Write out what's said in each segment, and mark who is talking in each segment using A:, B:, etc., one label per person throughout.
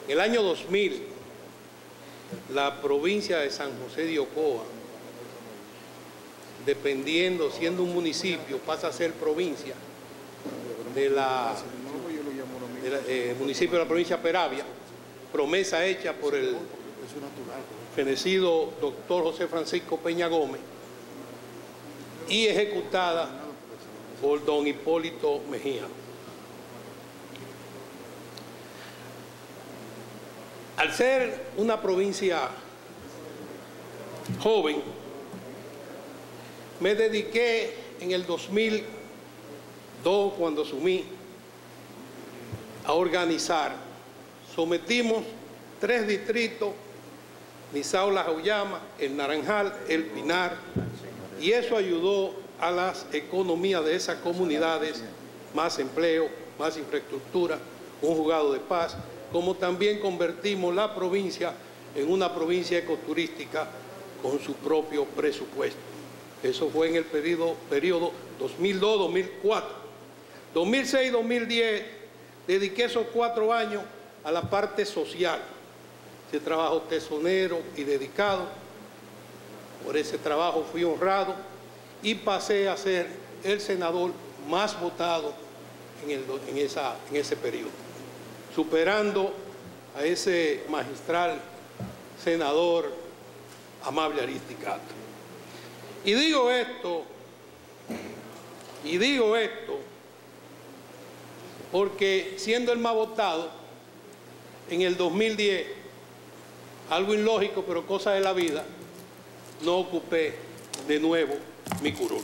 A: En el año 2000, la provincia de San José de Ocoa, dependiendo, siendo un municipio, pasa a ser provincia del municipio de la provincia de Peravia, promesa hecha por el fenecido doctor José Francisco Peña Gómez y ejecutada por don Hipólito Mejía. Al ser una provincia joven, me dediqué en el 2002, cuando asumí, a organizar. Sometimos 3 distritos, Nizao, La Jaullama, El Naranjal, El Pinar, y eso ayudó a las economías de esas comunidades, más empleo, más infraestructura, un juzgado de paz, como también convertimos la provincia en una provincia ecoturística con su propio presupuesto. Eso fue en el periodo 2002-2004. 2006-2010 dediqué esos 4 años a la parte social. Ese trabajo tesonero y dedicado. Por ese trabajo fui honrado y pasé a ser el senador más votado en ese periodo, superando a ese magistral senador Amable Ariztí Castro. Y digo esto porque siendo el más votado en el 2010, algo ilógico pero cosa de la vida, no ocupé de nuevo mi curul.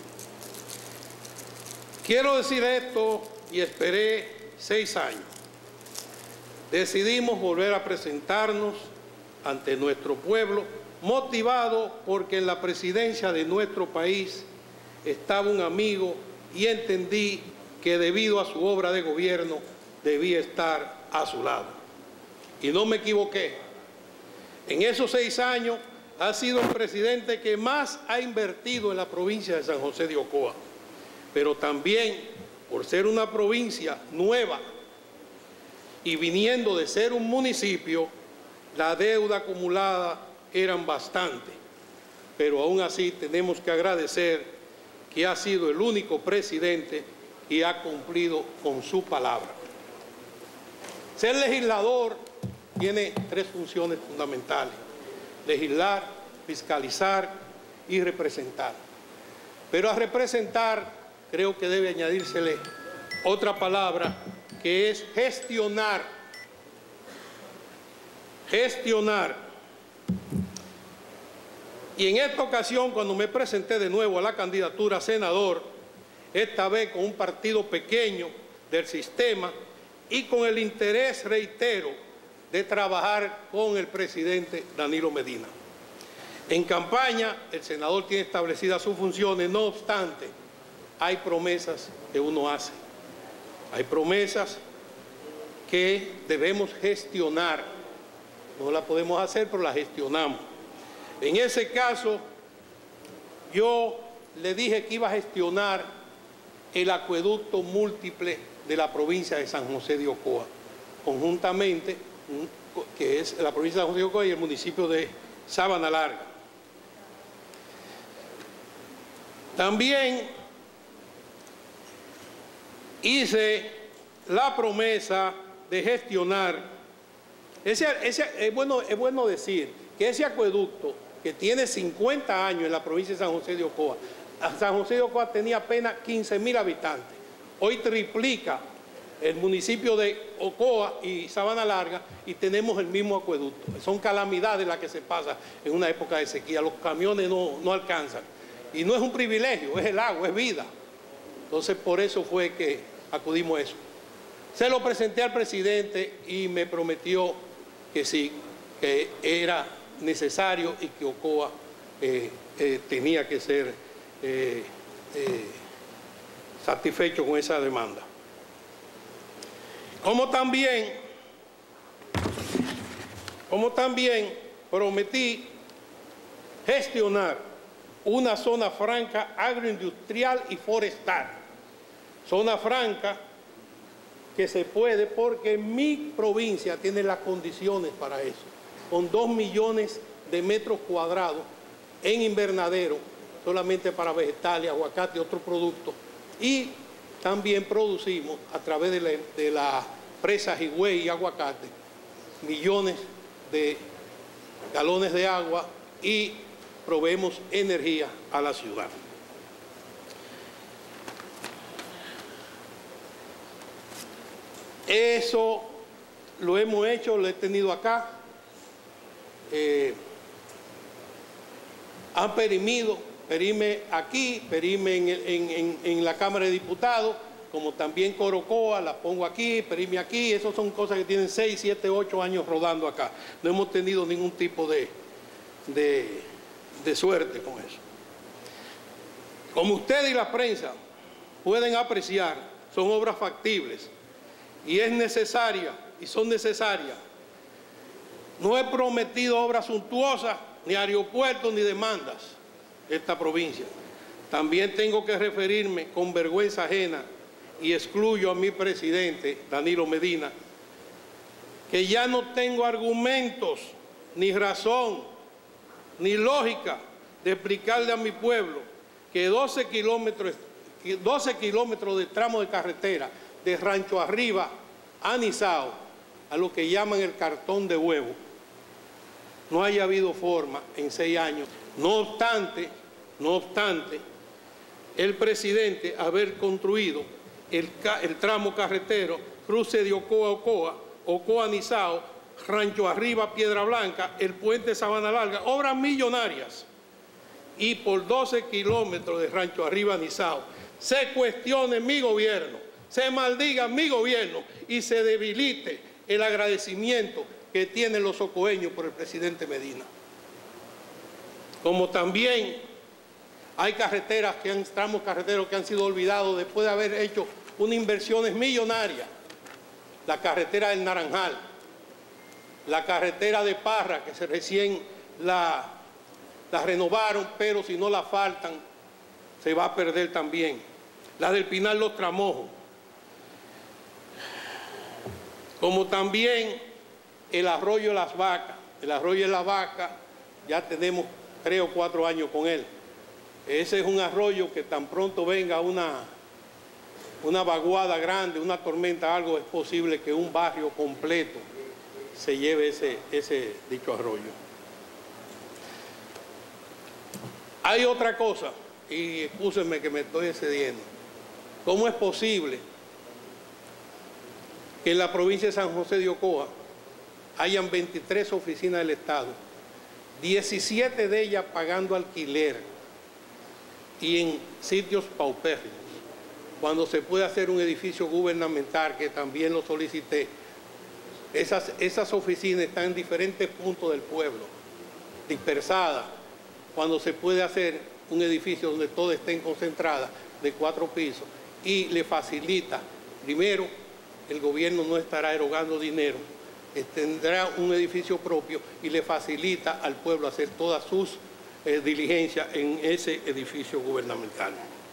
A: Quiero decir esto y esperé 6 años. Decidimos volver a presentarnos ante nuestro pueblo, motivado porque en la presidencia de nuestro país estaba un amigo y entendí que debido a su obra de gobierno debía estar a su lado. Y no me equivoqué. En esos 6 años ha sido el presidente que más ha invertido en la provincia de San José de Ocoa, pero también por ser una provincia nueva y viniendo de ser un municipio, la deuda acumulada eran bastante, pero aún así tenemos que agradecer que ha sido el único presidente y ha cumplido con su palabra. Ser legislador tiene 3 funciones fundamentales: legislar, fiscalizar y representar. Pero a representar creo que debe añadírsele otra palabra, que es gestionar. Gestionar. Y en esta ocasión, cuando me presenté de nuevo a la candidatura a senador, esta vez con un partido pequeño del sistema y con el interés, reitero, de trabajar con el presidente Danilo Medina. En campaña, el senador tiene establecidas sus funciones, no obstante, hay promesas que uno hace. Hay promesas que debemos gestionar. No las podemos hacer, pero las gestionamos. En ese caso, yo le dije que iba a gestionar el acueducto múltiple de la provincia de San José de Ocoa, conjuntamente, que es la provincia de San José de Ocoa y el municipio de Sabana Larga. También hice la promesa de gestionar, es bueno decir que ese acueducto que tiene 50 años en la provincia de San José de Ocoa, San José de Ocoa tenía apenas 15.000 habitantes, hoy triplica el municipio de Ocoa y Sabana Larga y tenemos el mismo acueducto. Son calamidades las que se pasan en una época de sequía, los camiones no alcanzan. Y no es un privilegio, es el agua, es vida. Entonces, por eso fue que acudimos a eso. Se lo presenté al presidente y me prometió que sí, que era necesario y que Ocoa tenía que ser satisfecho con esa demanda. Como también prometí gestionar una zona franca agroindustrial y forestal. Zona franca que se puede, porque mi provincia tiene las condiciones para eso, con 2 millones de metros cuadrados en invernadero, solamente para vegetales, aguacate y otros productos. Y también producimos, a través de la presa Higüey y Aguacate, millones de galones de agua y proveemos energía a la ciudad. Eso lo hemos hecho, lo he tenido acá. Han perime aquí, perime en la Cámara de Diputados, como también Corocoa, la pongo aquí, perime aquí. Esas son cosas que tienen 6, 7, 8 años rodando acá. No hemos tenido ningún tipo de suerte con eso. Como ustedes y la prensa pueden apreciar, son obras factibles y es necesaria, y son necesarias. No he prometido obras suntuosas, ni aeropuertos, ni demandas de esta provincia. También tengo que referirme con vergüenza ajena, y excluyo a mi presidente, Danilo Medina, que ya no tengo argumentos, ni razón, ni lógica de explicarle a mi pueblo que 12 kilómetros de tramo de carretera de Rancho Arriba a Nizao, a lo que llaman el cartón de huevo, no haya habido forma en 6 años. No obstante, el presidente haber construido el tramo carretero, cruce de Ocoa a Ocoa, Ocoa a Nizao, Rancho Arriba, Piedra Blanca, el puente Sabana Larga, obras millonarias. Y por 12 kilómetros de Rancho Arriba a Nizao se cuestione mi gobierno, se maldiga mi gobierno y se debilite el agradecimiento que tienen los ocoeños por el presidente Medina. Como también hay tramos carreteros que han sido olvidados después de haber hecho unas inversiones millonarias. La carretera del Naranjal, la carretera de Parra, que recién la renovaron, pero si no la faltan, se va a perder también. La del Pinar Los Tramojos. Como también el arroyo de las Vacas. El arroyo de las Vacas, ya tenemos 3 o 4 años con él. Ese es un arroyo que tan pronto venga una vaguada grande, una tormenta, algo, es posible que un barrio completo se lleve ese dicho arroyo. Hay otra cosa, y excúsenme que me estoy excediendo. ¿Cómo es posible que en la provincia de San José de Ocoa hayan 23 oficinas del Estado, 17 de ellas pagando alquiler y en sitios paupérrimos, cuando se puede hacer un edificio gubernamental, que también lo solicité? Esas oficinas están en diferentes puntos del pueblo, dispersadas, cuando se puede hacer un edificio donde todas estén concentradas, de 4 pisos, y le facilita, primero, el gobierno no estará erogando dinero, tendrá un edificio propio y le facilita al pueblo hacer todas sus diligencias en ese edificio gubernamental.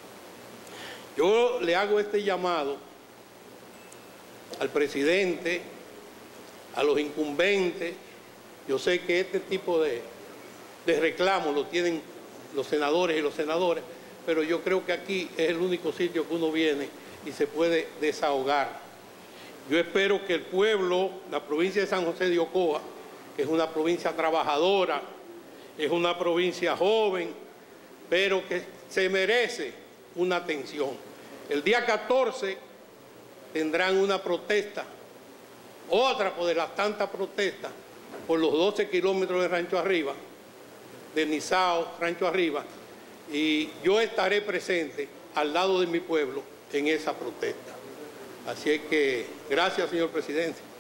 A: Yo le hago este llamado al presidente, a los incumbentes. Yo sé que este tipo de reclamos lo tienen los senadores y los senadores, pero yo creo que aquí es el único sitio que uno viene y se puede desahogar. Yo espero que el pueblo, la provincia de San José de Ocoa, que es una provincia trabajadora, es una provincia joven, pero que se merece una atención. El día 14 tendrán una protesta, otra de las tantas protestas, por los 12 kilómetros de Rancho Arriba, de Nizao, Rancho Arriba, y yo estaré presente al lado de mi pueblo en esa protesta. Así es que, gracias, señor presidente.